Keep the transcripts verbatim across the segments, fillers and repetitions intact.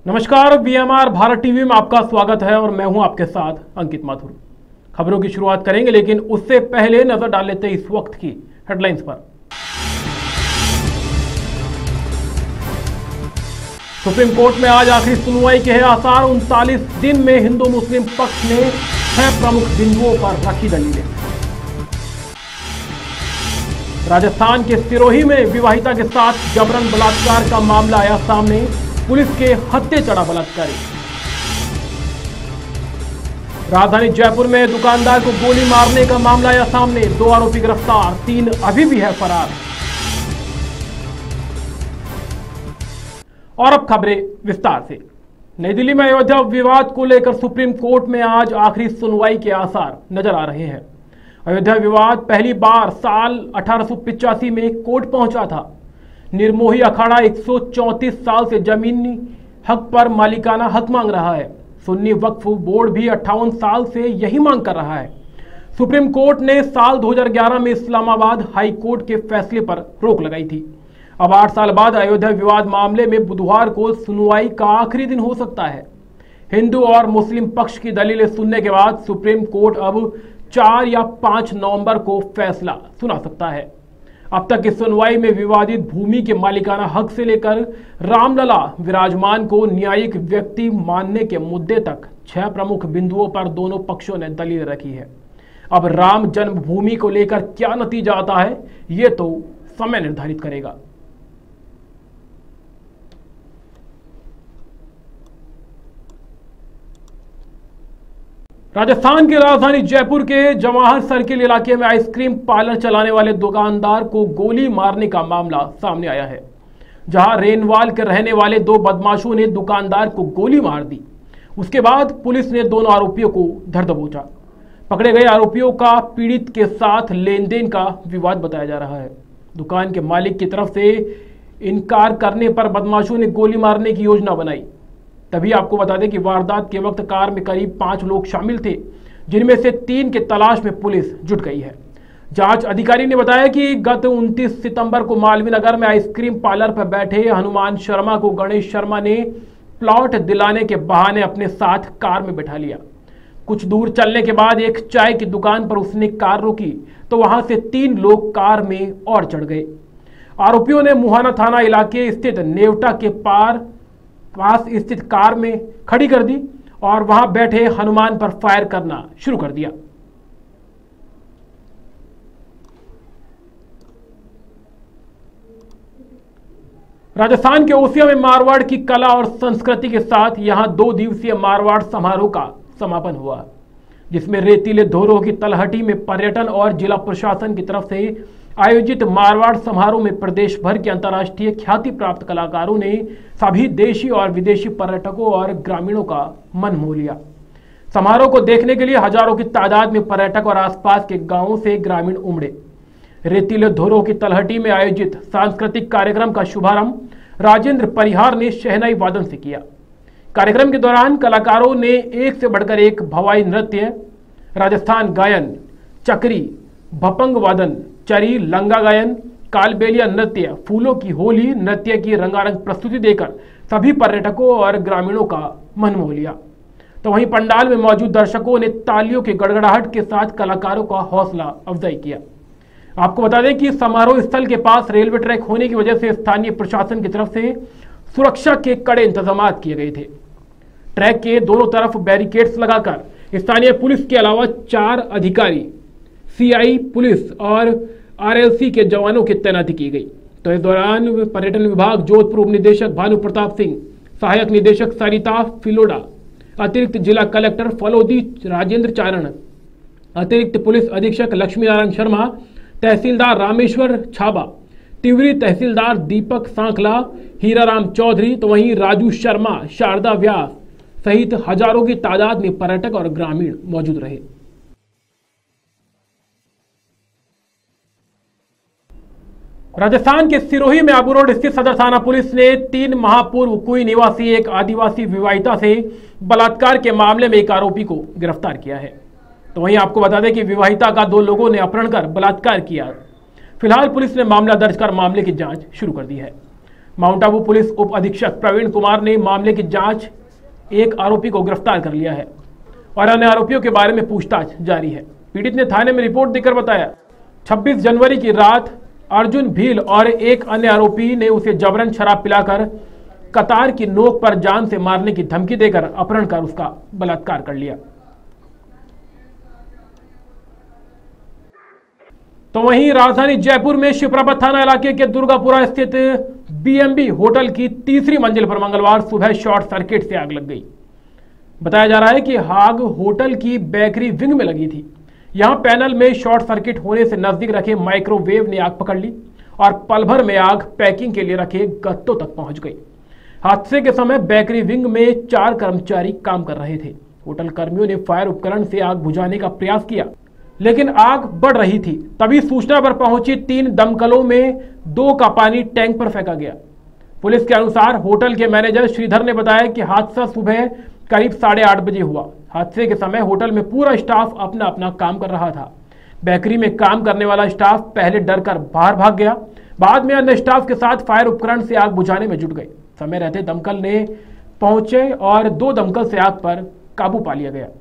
नमस्कार, BMR Bharat TV में आपका स्वागत है और मैं हूं आपके साथ अंकित माथुर। खबरों की शुरुआत करेंगे, लेकिन उससे पहले नजर डाल लेते हैं इस वक्त की हेडलाइंस पर। सुप्रीम कोर्ट में आज आखिरी सुनवाई के हैं आसार। उनतालीस दिन में हिंदू मुस्लिम पक्ष ने छह प्रमुख बिंदुओं पर रखी दलीलें। राजस्थान के सिरोही में विवाहिता के साथ जबरन बलात्कार का मामला आया सामने। पुलिस के हत्थे चढ़ा बलात्कारी। राजधानी जयपुर में दुकानदार को गोली मारने का मामला आया सामने। दो आरोपी गिरफ्तार, तीन अभी भी है फरार। और अब खबरें विस्तार से। नई दिल्ली में अयोध्या विवाद को लेकर सुप्रीम कोर्ट में आज आखिरी सुनवाई के आसार नजर आ रहे हैं। अयोध्या विवाद पहली बार साल अठारह सौ पिचासी में कोर्ट पहुंचा था। निर्मोही अखाड़ा एक सौ चौंतीस साल से जमीनी हक पर मालिकाना हक मांग रहा है। सुन्नी वक्फ बोर्ड भी अट्ठावन साल से यही मांग कर रहा है। सुप्रीम कोर्ट ने साल दो हज़ार ग्यारह में इस्लामाबाद हाई कोर्ट के फैसले पर रोक लगाई थी। अब आठ साल बाद अयोध्या विवाद मामले में बुधवार को सुनवाई का आखिरी दिन हो सकता है। हिंदू और मुस्लिम पक्ष की दलीलें सुनने के बाद सुप्रीम कोर्ट अब चार या पांच नवंबर को फैसला सुना सकता है। अब तक इस सुनवाई में विवादित भूमि के मालिकाना हक से लेकर रामलला विराजमान को न्यायिक व्यक्ति मानने के मुद्दे तक छह प्रमुख बिंदुओं पर दोनों पक्षों ने दलील रखी है। अब राम जन्मभूमि को लेकर क्या नतीजा आता है, ये तो समय निर्धारित करेगा। राजस्थान की राजधानी जयपुर के जवाहर सर्किल इलाके में आइसक्रीम पार्लर चलाने वाले दुकानदार को गोली मारने का मामला सामने आया है, जहां रेनवाल के रहने वाले दो बदमाशों ने दुकानदार को गोली मार दी। उसके बाद पुलिस ने दोनों आरोपियों को धर दबोचा। पकड़े गए आरोपियों का पीड़ित के साथ लेन देन का विवाद बताया जा रहा है। दुकान के मालिक की तरफ से इनकार करने पर बदमाशों ने गोली मारने की योजना बनाई। तभी आपको बता दें कि वारदात के वक्त कार में करीब पांच लोग शामिल थे, जिनमें से तीन के तलाश में पुलिस जुट गई है। जांच अधिकारी ने बताया कि गत उनतीस सितंबर को मालवीय नगर में आइसक्रीम पार्लर पर बैठे हनुमान शर्मा को गणेश शर्मा ने प्लॉट दिलाने के बहाने अपने साथ कार में बैठा लिया। कुछ दूर चलने के बाद एक चाय की दुकान पर उसने कार रोकी तो वहां से तीन लोग कार में और चढ़ गए। आरोपियों ने मुहाना थाना इलाके स्थित नेवटा के पार पास स्थित कार में खड़ी कर दी और वहां बैठे हनुमान पर फायर करना शुरू कर दिया। राजस्थान के ओसिया में मारवाड़ की कला और संस्कृति के साथ यहां दो दिवसीय मारवाड़ समारोह का समापन हुआ, जिसमें रेतीले धोरों की तलहटी में पर्यटन और जिला प्रशासन की तरफ से आयोजित मारवाड़ समारोह में प्रदेश भर के अंतर्राष्ट्रीय ख्याति प्राप्त कलाकारों ने सभी देशी और विदेशी पर्यटकों और ग्रामीणों का मन मोह लिया। समारोह को देखने के लिए हजारों की तादाद में पर्यटक और आसपास के गांवों से ग्रामीण उमड़े। रेतीले धोरों की तलहटी में आयोजित सांस्कृतिक कार्यक्रम का शुभारंभ राजेंद्र परिहार ने शहनाई वादन से किया। कार्यक्रम के दौरान कलाकारों ने एक से बढ़कर एक भवाई नृत्य, राजस्थान गायन, चक्री, भपंग वादन, चरी, लंगा गायन, कालबेलिया नृत्य, फूलों की होली नृत्य की रंगारंग प्रस्तुति देकर सभी पर्यटकों और ग्रामीणों का मन मोह लिया। तो वहीं पंडाल में मौजूद दर्शकों ने तालियों की गड़गड़ाहट के साथ कलाकारों का हौसला अफजाई किया। आपको बता दें कि समारोह स्थल के पास रेलवे ट्रैक होने की वजह से स्थानीय प्रशासन की तरफ से सुरक्षा के कड़े इंतजाम किए गए थे। ट्रैक के दोनों तरफ बैरिकेड्स लगाकर स्थानीय पुलिस के अलावा चार अधिकारी, सीआई पुलिस और आरएलसी के जवानों की तैनाती की गई। तो इस दौरान पर्यटन विभाग जोधपुर उप निदेशक भानु प्रताप सिंह, सहायक निदेशक सरिता फिलोडा, अतिरिक्त जिला कलेक्टर फलोदी राजेंद्र चारण, अतिरिक्त पुलिस अधीक्षक लक्ष्मी नारायण शर्मा, तहसीलदार रामेश्वर छाबा, तिवरी तहसीलदार दीपक सांखला, हीराराम चौधरी, तो वहीं राजू शर्मा, शारदा व्यास सहित हजारों की तादाद में पर्यटक और ग्रामीण मौजूद रहे। राजस्थान के सिरोही में आबू रोड स्थित सदर थाना पुलिस ने तीन महापूर्व कुई निवासी एक आदिवासी विवाहिता से बलात्कार के मामले में एक आरोपी को गिरफ्तार किया है। तो वहीं आपको बता दें कि विवाहिता का दो लोगों ने अपहरण कर बलात्कार किया। फिलहाल पुलिस ने मामला दर्ज कर मामले की जांच शुरू कर दी है। माउंट आबू पुलिस उप अधीक्षक प्रवीण कुमार ने मामले की जांच एक आरोपी को गिरफ्तार कर लिया है और अन्य आरोपियों के बारे में पूछताछ जारी है। पीड़ित ने थाने में रिपोर्ट देकर बताया, छब्बीस जनवरी की रात अर्जुन भील और एक अन्य आरोपी ने उसे जबरन शराब पिलाकर कतार की नोक पर जान से मारने की धमकी देकर अपहरण कर उसका बलात्कार कर लिया। तो वहीं राजधानी जयपुर में शिवप्रभा थाना इलाके के दुर्गापुरा स्थित बीएमबी होटल की तीसरी मंजिल पर मंगलवार सुबह शॉर्ट सर्किट से आग लग गई। बताया जा रहा है कि आग होटल की बेकरी विंग में लगी थी। यहां पैनल में शॉर्ट सर्किट होने से नजदीक रखे माइक्रोवेव ने आग पकड़ ली और पल भर में आग पैकिंग के लिए रखे गत्तों तक पहुंच गई। हादसे के समय बेकरी विंग में चार कर्मचारी काम कर रहे थे। होटल कर्मियों ने फायर उपकरण से आग बुझाने का प्रयास किया, लेकिन आग बढ़ रही थी। तभी सूचना पर पहुंची तीन दमकलों में दो का पानी टैंक पर फेंका गया। पुलिस के अनुसार होटल के मैनेजर श्रीधर ने बताया कि हादसा सुबह करीब साढ़े आठ बजे हुआ। हादसे के समय होटल में पूरा स्टाफ अपना अपना काम कर रहा था। बेकरी में काम करने वाला स्टाफ पहले डर कर बाहर भाग गया, बाद में अन्य स्टाफ के साथ फायर उपकरण से आग बुझाने में जुट गए। समय रहते दमकल ने पहुंचे और दो दमकल से आग पर काबू पा लिया गया।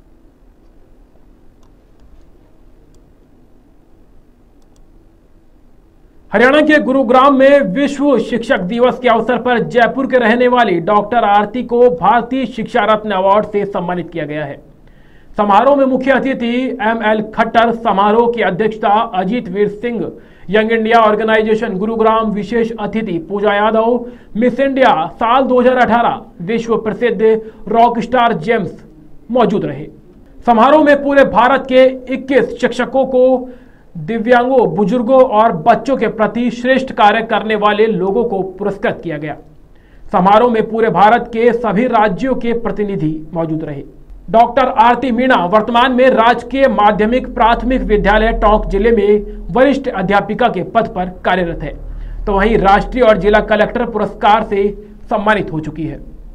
हरियाणा के गुरुग्राम में विश्व शिक्षक दिवस के अवसर पर जयपुर के रहने वाली डॉक्टर आरती को भारतीय शिक्षा रत्न अवार्ड से सम्मानित किया गया है। समारोह में मुख्य अतिथि एम एल खट्टर, समारोह की अध्यक्षता Ajit Veer Singh, young India organisation Gurugram विशेष अतिथि पूजा यादव, मिस इंडिया साल दो हज़ार अठारह विश्व प्रसिद्ध रॉक स्टार जेम्स मौजूद रहे। समारोह में पूरे भारत के इक्कीस शिक्षकों को दिव्यांगों, बुजुर्गों और बच्चों के प्रति श्रेष्ठ कार्य करने वाले लोगों को पुरस्कृत किया गया। समारोह में पूरे भारत के सभी राज्यों के प्रतिनिधि मौजूद रहे। डॉक्टर आरती मीणा वर्तमान में राजकीय माध्यमिक प्राथमिक विद्यालय टोंक जिले में वरिष्ठ अध्यापिका के पद पर कार्यरत है, तो वहीं राष्ट्रीय और जिला कलेक्टर पुरस्कार से सम्मानित हो चुकी है।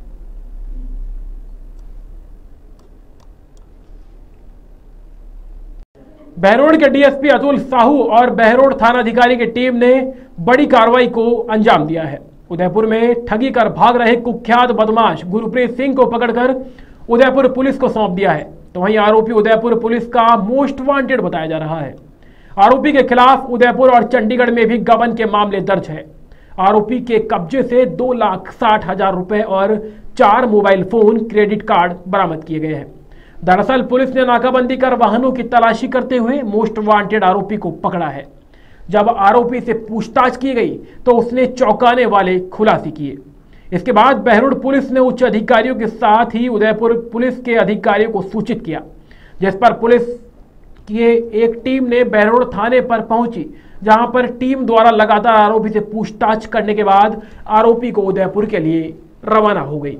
बहरोड के डीएसपी अतुल साहू और बहरोड थाना अधिकारी की टीम ने बड़ी कार्रवाई को अंजाम दिया है। उदयपुर में ठगी कर भाग रहे कुख्यात बदमाश गुरप्रीत सिंह को पकड़कर उदयपुर पुलिस को सौंप दिया है, तो वहीं आरोपी उदयपुर पुलिस का मोस्ट वांटेड बताया जा रहा है। आरोपी के खिलाफ उदयपुर और चंडीगढ़ में भी गबन के मामले दर्ज है। आरोपी के कब्जे से दो लाख साठ हजार रुपए और चार मोबाइल फोन, क्रेडिट कार्ड बरामद किए गए हैं। दरअसल पुलिस ने नाकाबंदी कर वाहनों की तलाशी करते हुए मोस्ट वांटेड आरोपी को पकड़ा है। जब आरोपी से पूछताछ की गई तो उसने चौंकाने वाले खुलासे किए। इसके बाद बहरोड पुलिस ने उच्च अधिकारियों के साथ ही उदयपुर पुलिस के अधिकारियों को सूचित किया, जिस पर पुलिस की एक टीम ने बहरोड थाने पर पहुंची, जहां पर टीम द्वारा लगातार आरोपी से पूछताछ करने के बाद आरोपी को उदयपुर के लिए रवाना हो गई।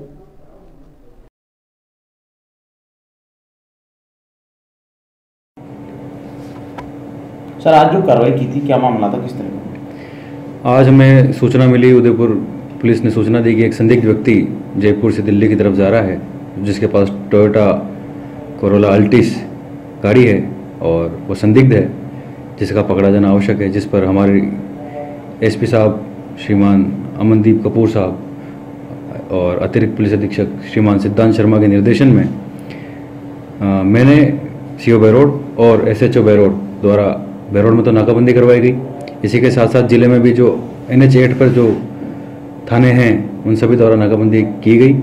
सर, आज जो कार्रवाई की थी, क्या मामला था, किस तरह का? आज हमें सूचना मिली, उदयपुर पुलिस ने सूचना दी कि एक संदिग्ध व्यक्ति जयपुर से दिल्ली की तरफ जा रहा है, जिसके पास टोयोटा कोरोला अल्टिस गाड़ी है और वो संदिग्ध है, जिसका पकड़ा जाना आवश्यक है। जिस पर हमारे एसपी साहब श्रीमान अमनदीप कपूर साहब और अतिरिक्त पुलिस अधीक्षक श्रीमान सिद्धांत शर्मा के निर्देशन में आ, मैंने सीओ बहरोड और एसएचओ बहरोड द्वारा बहरोड में तो नाकाबंदी करवाई गई। इसी के साथ साथ जिले में भी जो एन एच एट पर जो थाने हैं उन सभी द्वारा नाकाबंदी की गई।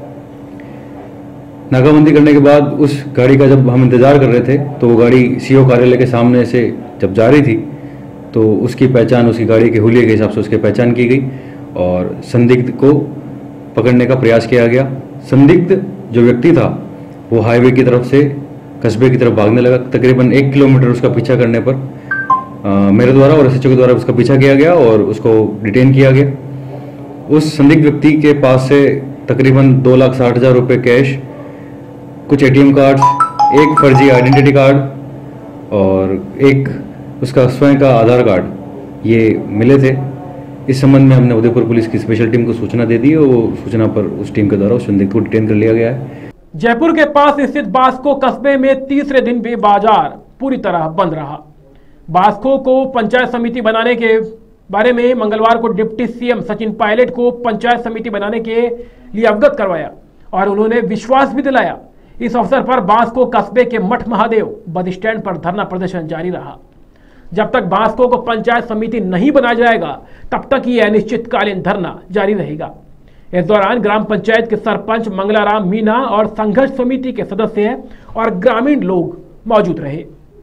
नाकाबंदी करने के बाद उस गाड़ी का जब हम इंतज़ार कर रहे थे तो वो गाड़ी सीओ कार्यालय के सामने से जब जा रही थी तो उसकी पहचान, उसकी गाड़ी के हुलिये के हिसाब से उसकी पहचान की गई और संदिग्ध को पकड़ने का प्रयास किया गया। संदिग्ध जो व्यक्ति था वो हाईवे की तरफ से कस्बे की तरफ भागने लगा। तकरीबन एक किलोमीटर उसका पीछा करने पर आ, मेरे द्वारा और एसएचओ के द्वारा उसका पीछा किया गया और उसको डिटेन किया गया। उस संदिग्ध व्यक्ति के पास से तकरीबन दो लाख साठ हज़ार रुपये कैश, कुछ एटीएम कार्ड्स, एक फर्जी आइडेंटिटी कार्ड और एक उसका स्वयं का आधार कार्ड ये मिले थे। इस संबंध में हमने उदयपुर पुलिस की स्पेशल टीम को सूचना दे दी और वो सूचना पर उस टीम के द्वारा उस संदिग्ध को डिटेन कर लिया गया है। जयपुर के पास स्थित बास्को कस्बे में तीसरे दिन भी बाजार पूरी तरह बंद रहा। बास्को को पंचायत समिति बनाने के बारे में मंगलवार को डिप्टी सीएम सचिन पायलट को पंचायत समिति बनाने के लिए अवगत करवाया और उन्होंने विश्वास भी दिलाया। इस अवसर पर बांसको कस्बे के मठ महादेव बस स्टैंड पर धरना प्रदर्शन जारी रहा। जब तक बांसको को पंचायत समिति नहीं बनाया जाएगा तब तक ये अनिश्चितकालीन धरना जारी रहेगा। इस दौरान ग्राम पंचायत के सरपंच मंगलाराम मीना और संघर्ष समिति के सदस्य और ग्रामीण लोग मौजूद रहे।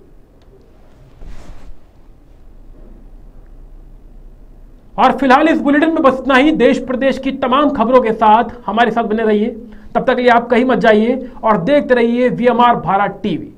और फिलहाल इस बुलेटिन में बस इतना ही। देश प्रदेश की तमाम खबरों के साथ हमारे साथ बने रहिए। तब तक के लिए आप कहीं मत जाइए और देखते रहिए वीएमआर भारत टीवी।